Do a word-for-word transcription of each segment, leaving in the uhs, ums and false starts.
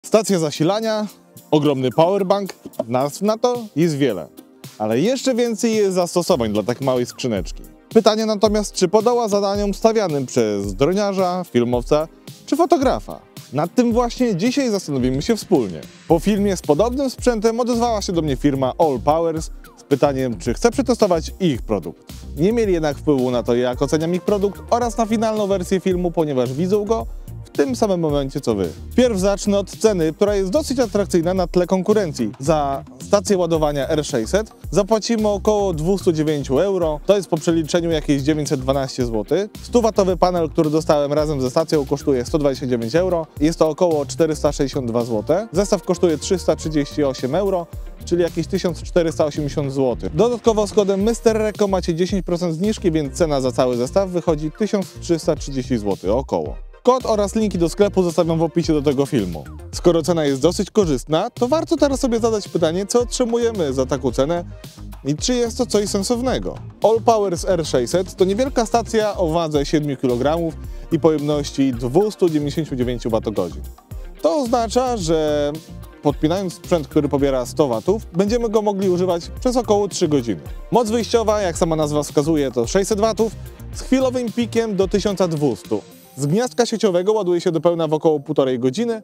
Stacja zasilania, ogromny powerbank, nazw na to jest wiele. Ale jeszcze więcej jest zastosowań dla tak małej skrzyneczki. Pytanie natomiast, czy podoła zadaniom stawianym przez droniarza, filmowca czy fotografa? Nad tym właśnie dzisiaj zastanowimy się wspólnie. Po filmie z podobnym sprzętem odezwała się do mnie firma All Powers z pytaniem, czy chcę przetestować ich produkt. Nie mieli jednak wpływu na to, jak oceniam ich produkt oraz na finalną wersję filmu, ponieważ widzą go w tym samym momencie co wy. Wpierw zacznę od ceny, która jest dosyć atrakcyjna na tle konkurencji. Za stację ładowania R sześćset zapłacimy około dwieście dziewięć euro, to jest po przeliczeniu jakieś dziewięćset dwanaście złotych. sto watowy panel, który dostałem razem ze stacją, kosztuje sto dwadzieścia dziewięć euro, jest to około czterysta sześćdziesiąt dwa złote. Zestaw kosztuje trzysta trzydzieści osiem euro, czyli jakieś tysiąc czterysta osiemdziesiąt złotych. Dodatkowo z kodem mister Reko macie dziesięć procent zniżki, więc cena za cały zestaw wychodzi tysiąc trzysta trzydzieści złotych około. Kod oraz linki do sklepu zostawiam w opisie do tego filmu. Skoro cena jest dosyć korzystna, to warto teraz sobie zadać pytanie, co otrzymujemy za taką cenę i czy jest to coś sensownego. All Powers R sześćset to niewielka stacja o wadze siedmiu kilogramów i pojemności dwieście dziewięćdziesiąt dziewięć watogodzin. To oznacza, że podpinając sprzęt, który pobiera sto watów, będziemy go mogli używać przez około trzy godziny. Moc wyjściowa, jak sama nazwa wskazuje, to sześćset watów z chwilowym pikiem do tysiąc dwieście. Z gniazdka sieciowego ładuje się do pełna w około półtorej godziny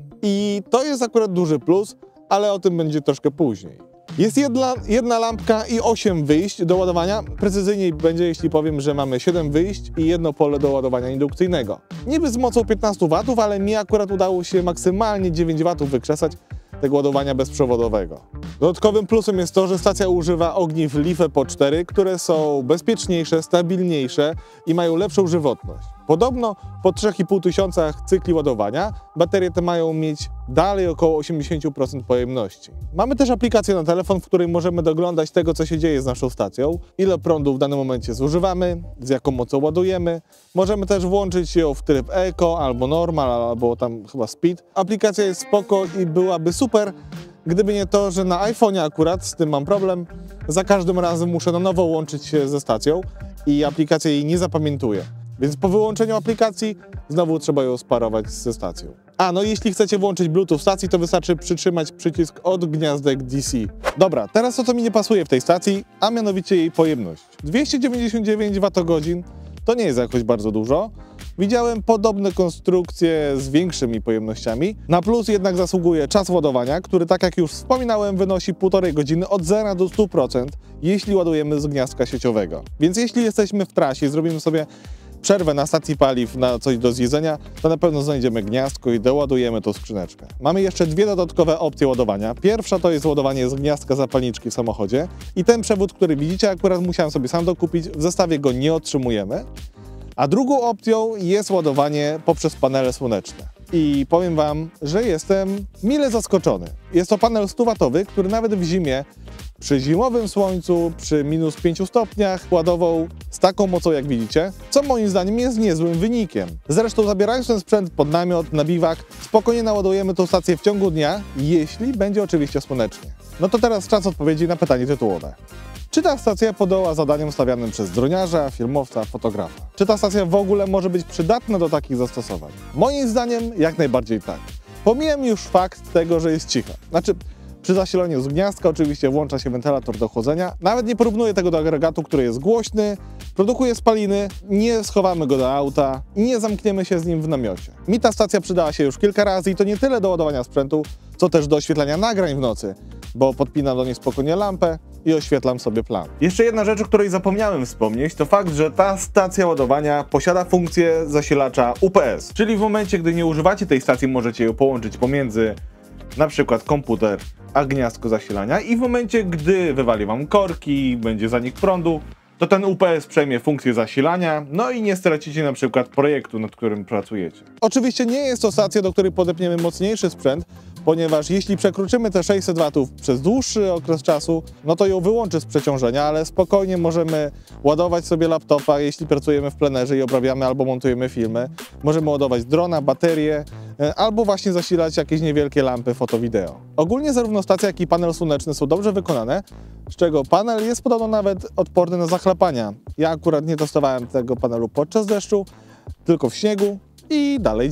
i to jest akurat duży plus, ale o tym będzie troszkę później. Jest jedna, jedna lampka i osiem wyjść do ładowania. Precyzyjniej będzie, jeśli powiem, że mamy siedem wyjść i jedno pole do ładowania indukcyjnego. Niby z mocą piętnaście watów, ale mi akurat udało się maksymalnie dziewięć watów wykrzesać tego ładowania bezprzewodowego. Dodatkowym plusem jest to, że stacja używa ogniw LiFe po cztery, które są bezpieczniejsze, stabilniejsze i mają lepszą żywotność. Podobno po trzech i pół tysiącach cykli ładowania baterie te mają mieć dalej około osiemdziesiąt procent pojemności. Mamy też aplikację na telefon, w której możemy doglądać tego, co się dzieje z naszą stacją, ile prądu w danym momencie zużywamy, z jaką mocą ładujemy. Możemy też włączyć ją w tryb Eco albo Normal, albo tam chyba Speed. Aplikacja jest spoko i byłaby super, gdyby nie to, że na iPhone'ie akurat, z tym mam problem, za każdym razem muszę na nowo łączyć się ze stacją i aplikacja jej nie zapamiętuje. Więc po wyłączeniu aplikacji znowu trzeba ją sparować ze stacją. A, no i jeśli chcecie włączyć Bluetooth stacji, to wystarczy przytrzymać przycisk od gniazdek D C. Dobra, teraz to, co mi nie pasuje w tej stacji, a mianowicie jej pojemność. dwieście dziewięćdziesiąt dziewięć watogodzin to nie jest jakoś bardzo dużo. Widziałem podobne konstrukcje z większymi pojemnościami. Na plus jednak zasługuje czas ładowania, który, tak jak już wspominałem, wynosi półtorej godziny od zera do stu procent, jeśli ładujemy z gniazdka sieciowego. Więc jeśli jesteśmy w trasie i zrobimy sobie przerwę na stacji paliw na coś do zjedzenia, to na pewno znajdziemy gniazdko i doładujemy tą skrzyneczkę. Mamy jeszcze dwie dodatkowe opcje ładowania. Pierwsza to jest ładowanie z gniazdka zapalniczki w samochodzie i ten przewód, który widzicie, akurat musiałem sobie sam dokupić, w zestawie go nie otrzymujemy. A drugą opcją jest ładowanie poprzez panele słoneczne. I powiem wam, że jestem mile zaskoczony. Jest to panel sto watowy, który nawet w zimie, przy zimowym słońcu, przy minus pięciu stopniach ładował z taką mocą, jak widzicie, co moim zdaniem jest niezłym wynikiem. Zresztą zabierając ten sprzęt pod namiot, na biwak, spokojnie naładujemy tą stację w ciągu dnia, jeśli będzie oczywiście słonecznie. No to teraz czas odpowiedzi na pytanie tytułowe. Czy ta stacja podoła zadaniom stawianym przez droniarza, filmowca, fotografa? Czy ta stacja w ogóle może być przydatna do takich zastosowań? Moim zdaniem jak najbardziej tak. Pomijam już fakt tego, że jest cicha. Znaczy, przy zasilaniu z gniazdka oczywiście włącza się wentylator do chłodzenia. Nawet nie porównuję tego do agregatu, który jest głośny, produkuje spaliny, nie schowamy go do auta i nie zamkniemy się z nim w namiocie. Mi ta stacja przydała się już kilka razy i to nie tyle do ładowania sprzętu, co też do oświetlania nagrań w nocy, bo podpinam do niej spokojnie lampę i oświetlam sobie plan. Jeszcze jedna rzecz, o której zapomniałem wspomnieć, to fakt, że ta stacja ładowania posiada funkcję zasilacza U P S. Czyli w momencie, gdy nie używacie tej stacji, możecie ją połączyć pomiędzy na przykład komputer a gniazdko zasilania i w momencie, gdy wywali wam korki, będzie zanik prądu, to ten U P S przejmie funkcję zasilania, no i nie stracicie na przykład projektu, nad którym pracujecie. Oczywiście nie jest to stacja, do której podepniemy mocniejszy sprzęt, ponieważ jeśli przekroczymy te sześćset watów przez dłuższy okres czasu, no to ją wyłączy z przeciążenia, ale spokojnie możemy ładować sobie laptopa, jeśli pracujemy w plenerze i obrabiamy albo montujemy filmy. Możemy ładować drona, baterie, albo właśnie zasilać jakieś niewielkie lampy foto-wideo. Ogólnie zarówno stacja, jak i panel słoneczny są dobrze wykonane, z czego panel jest podobno nawet odporny na zachlapania. Ja akurat nie testowałem tego panelu podczas deszczu, tylko w śniegu i dalej działa.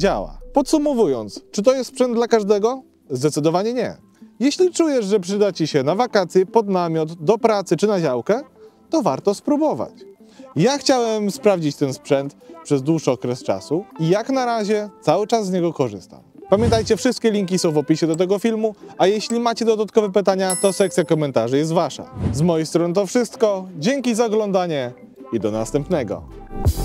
Podsumowując, czy to jest sprzęt dla każdego? Zdecydowanie nie. Jeśli czujesz, że przyda Ci się na wakacje, pod namiot, do pracy czy na działkę, to warto spróbować. Ja chciałem sprawdzić ten sprzęt przez dłuższy okres czasu i jak na razie cały czas z niego korzystam. Pamiętajcie, wszystkie linki są w opisie do tego filmu, a jeśli macie dodatkowe pytania, to sekcja komentarzy jest Wasza. Z mojej strony to wszystko, dzięki za oglądanie i do następnego.